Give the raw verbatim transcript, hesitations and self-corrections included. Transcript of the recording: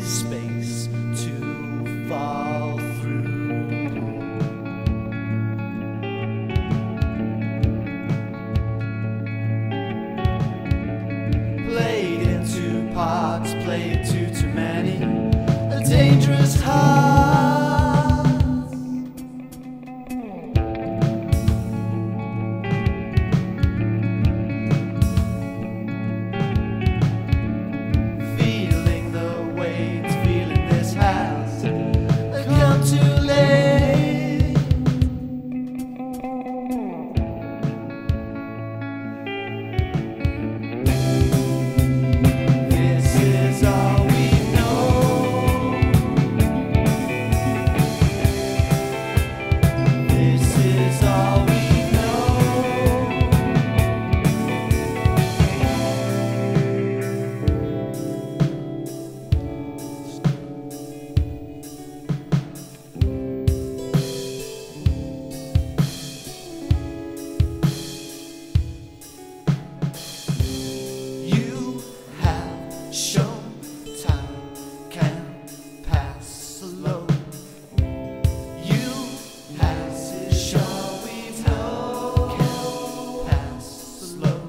is space to fall through. Played into parts, played to too many, a dangerous heart. Feeling the weight, feeling this has come too late. This is all we know. This is all we You have shown time can pass slow. You have shown we know can pass slow.